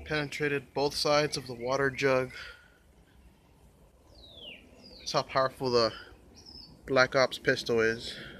Penetrated both sides of the water jug. That's how powerful the Black Ops pistol is.